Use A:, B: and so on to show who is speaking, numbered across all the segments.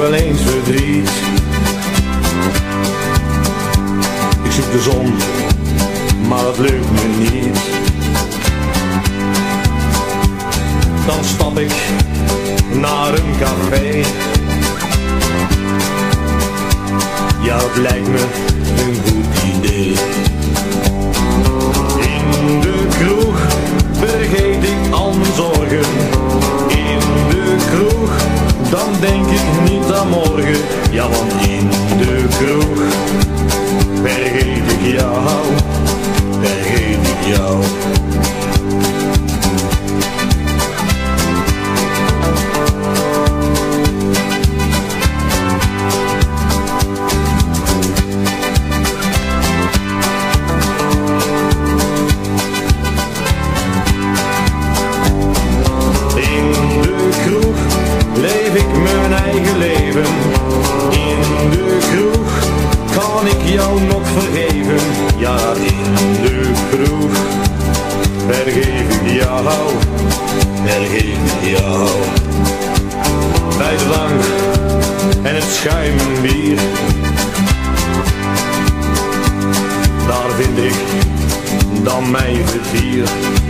A: wel eens verdriet. Ik zoek de zon, maar het lukt me niet. Dan stap ik naar een café. Ja, het lijkt me een goed idee. In de kroeg vergeet ik al mijn zorgen. In de kroeg, dan denk ik niet aan morgen. Ja, want in de kroeg vergeet ik jou, vergeet ik jou. Leef ik mijn eigen leven. In de kroeg kan ik jou nog vergeven. Ja, in de kroeg vergeef ik jou, vergeef ik jou. Bij de drank en het schuimen bier, daar vind ik dan mijn vertier.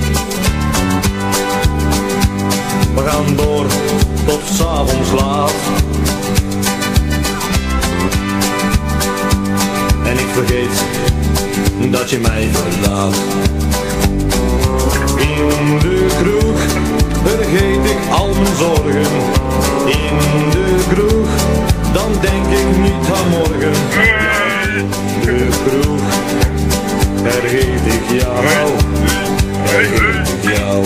A: We gaan door tot 's avonds laat. En ik vergeet dat je mij verlaat. In de kroeg vergeet ik al mijn zorgen. In de kroeg, dan denk ik niet aan morgen. In de kroeg vergeet ik jou, vergeet ik jou.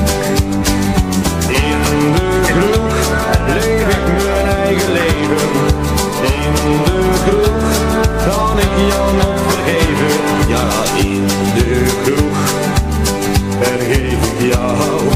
A: In de kroeg leef ik mijn eigen leven. In de kroeg kan ik jou nog vergeven. Ja, in de kroeg vergeef ik jou.